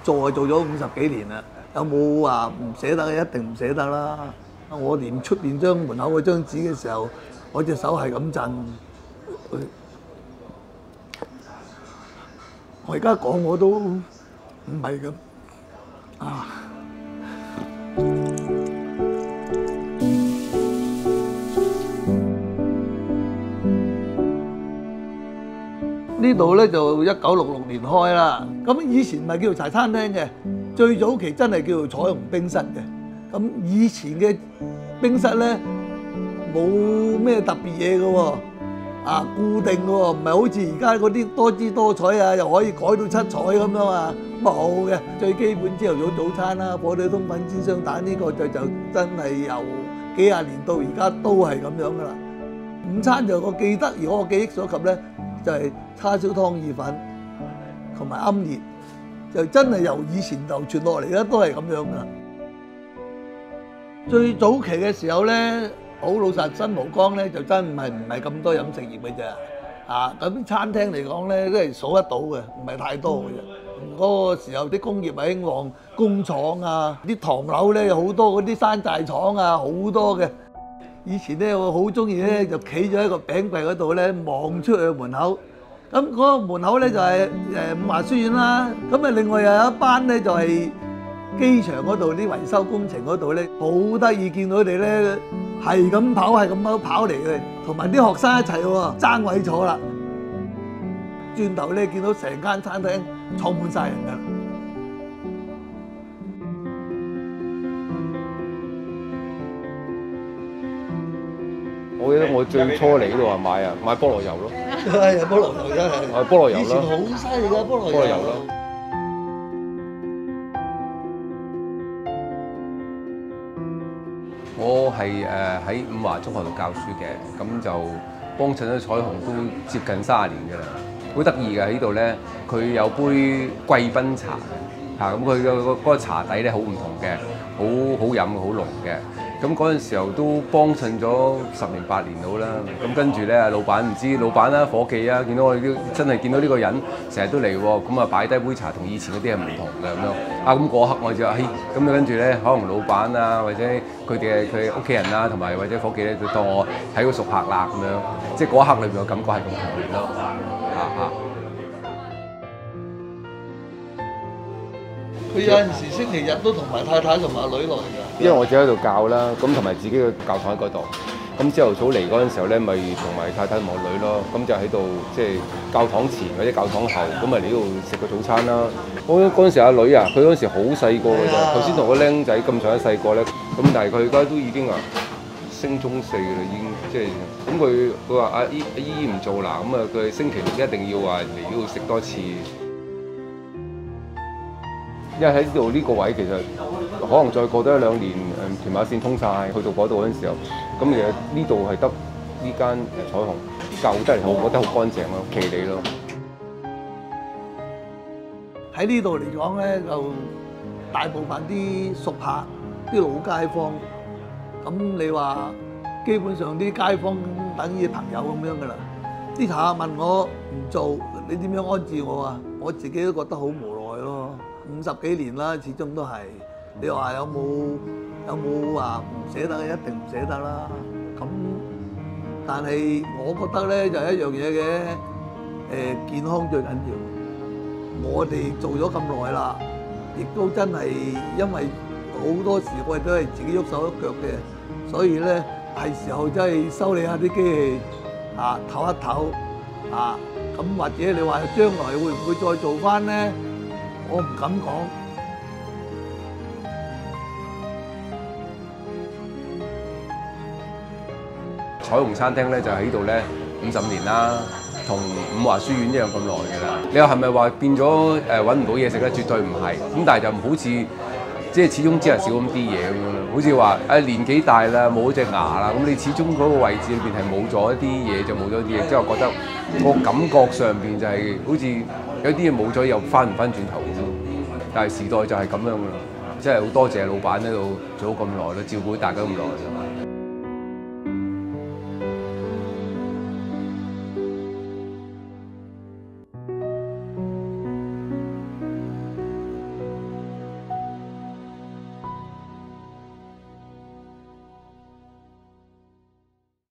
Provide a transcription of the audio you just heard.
做就做咗50幾年啦，有冇話唔捨得？一定唔捨得啦！我連出邊張門口嗰張紙嘅時候，我隻手係咁震。我而家講我都唔係咁啊！呢度咧就1966年開啦。咁以前唔係叫做茶餐廳嘅，最早期真係叫做彩虹冰室嘅。咁以前嘅冰室咧冇咩特別嘢嘅喎，啊固定嘅喎，唔係好似而家嗰啲多姿多彩啊，又可以改到七彩咁樣啊，冇嘅。最基本朝頭早早餐啦，火腿通粉煎雙蛋呢個就真係由幾廿年到而家都係咁樣噶啦。午餐就我記得，如果我記憶所及咧，就係叉燒湯意粉同埋奄列，就真係由以前流傳落嚟咧，都係咁樣噶。最早期嘅時候咧，好老實，新蒲崗咧就真唔係咁多飲食業嘅啫。啊，咁餐廳嚟講咧都係數得到嘅，唔係太多嘅啫。嗰個時候啲工業係興旺，工廠啊，啲唐樓咧有好多嗰啲山寨廠啊，好多嘅。以前咧我好中意咧就企咗喺個餅櫃嗰度咧望出去門口，咁嗰個門口咧就係五華書院啦。咁啊另外又有一班咧就係機場嗰度啲維修工程嗰度咧，好得意見到佢哋咧係咁跑嚟嘅，同埋啲學生一齊喎，爭位坐啦。轉頭咧見到成間餐廳坐滿晒人㗎。 我記得我最初嚟呢度買菠蘿油咯， 係菠蘿油真係， 菠蘿油以前好犀利㗎菠蘿油咯。我係喺五華中學度教書嘅，咁就幫襯咗彩虹都接近30年㗎啦。好得意嘅喺呢度咧，佢有杯貴賓茶嚇，咁佢嗰個茶底咧好唔同嘅，好飲好濃嘅。咁嗰陣時候都幫襯咗10年8年到啦。咁跟住咧，老闆唔知老闆啦、伙計啊，見到我哋都真係見到呢個人成日都嚟喎，咁啊擺低杯茶同以前嗰啲係唔同嘅咁樣。啊咁嗰刻我就咁啊跟住咧，可能老闆啊或者佢屋企人啦，同埋或者伙計咧，就當我係個熟客啦咁樣。即係嗰一刻裏邊嘅感覺係咁強烈咯。 佢有陣時星期日都同埋太太同埋女來㗎。 因為我自己喺度教啦，咁同埋自己嘅教堂喺嗰度。咁朝頭早嚟嗰陣時候咧，咪同埋太太同我女咯。咁就喺度即係教堂前或者教堂後，咁咪嚟呢度食個早餐啦。嗰陣時阿女啊，佢嗰陣時好細個㗎咋。頭先同個僆仔咁上下細個咧，咁但係佢而家都已經升中4㗎啦，已經即係咁佢話阿姨唔做啦，咁啊佢星期六一定要話嚟呢度食多次。因為喺呢度呢個位其實可能再過多1-2年，屯馬線通晒，去到嗰度嗰陣時候，咁其實呢度係得呢間彩虹舊得嚟，我覺得好乾淨咯，企理咯。 喺呢度嚟講咧，就大部分啲熟客、啲老街坊，咁你話基本上啲街坊等於朋友咁樣噶啦。啲茶客問我唔做，你點樣安置我啊？我自己都覺得好無奈咯。50幾年啦，始終都係。你話有冇話唔捨得？一定唔捨得啦。咁但係我覺得咧就係一樣嘢嘅，健康最緊要。我哋做咗咁耐啦，亦都真係因為好多時我哋都係自己喐手喐腳嘅，所以咧係時候真係修理下啲機器啊，唞一唞啊。咁或者你話將來會唔會再做翻咧？我唔敢講。 彩虹餐廳咧就喺度咧50年啦，同五華書院一樣咁耐嘅啦。你話係咪話變咗揾唔到嘢食咧？絕對唔係。咁但係就唔好似即係始終只係少咁啲嘢咁樣啦。好似話年紀大啦，冇咗隻牙啦，咁你始終嗰個位置裏邊係冇咗一啲嘢，就冇咗啲嘢。即係我覺得個感覺上邊就係好似有啲嘢冇咗又翻唔翻轉頭咁咯。但係時代就係咁樣噶啦，即係好多謝老闆喺度做咗咁耐啦，照顧大家咁耐。